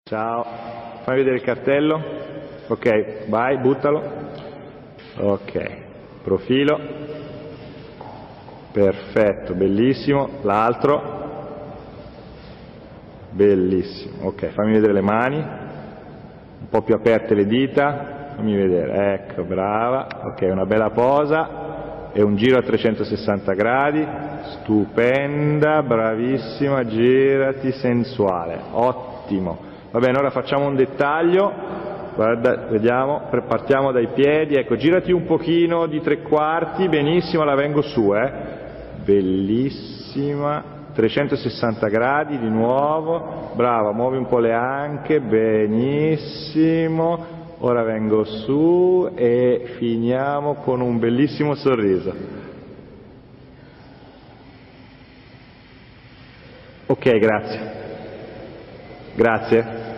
Ciao, fammi vedere il cartello. Ok, vai, buttalo. Ok, profilo. Perfetto, bellissimo. L'altro. Bellissimo. Ok, fammi vedere le mani. Un po' più aperte le dita. Fammi vedere. Ecco, brava. Ok, una bella posa. E un giro a 360 gradi. Stupenda, bravissima, girati, sensuale. Ottimo. Va bene, ora facciamo un dettaglio, guarda, vediamo, partiamo dai piedi, ecco, girati un pochino di 3/4, benissimo, la vengo su, bellissima, 360 gradi di nuovo, brava, muovi un po' le anche, benissimo, ora vengo su e finiamo con un bellissimo sorriso. Ok, grazie. Grazie.